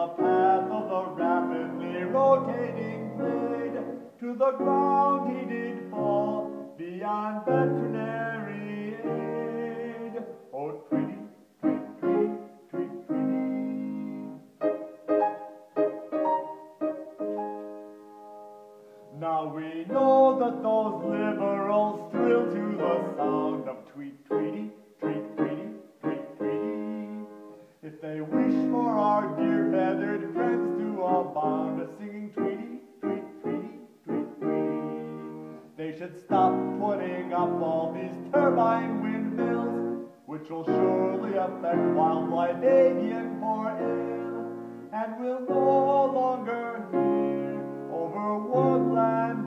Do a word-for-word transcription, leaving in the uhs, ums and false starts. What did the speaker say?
the path of the rapidly rotating blade. To the ground he did fall, beyond veterinary aid. Oh, Tweety, Tweet, Tweety, Tweet, Tweety. Now we know that those liberals thrill to the sound of Tweet, Tweety, Tweet, Tweety, Tweet, Tweety. If they wish for our dear feathered friends to abound, singing Tweety, Tweet, Tweety, Tweet, Tweety, they should stop putting up all these turbine windmills, which will surely affect wildlife, avian for ill, and will no longer hear over woodland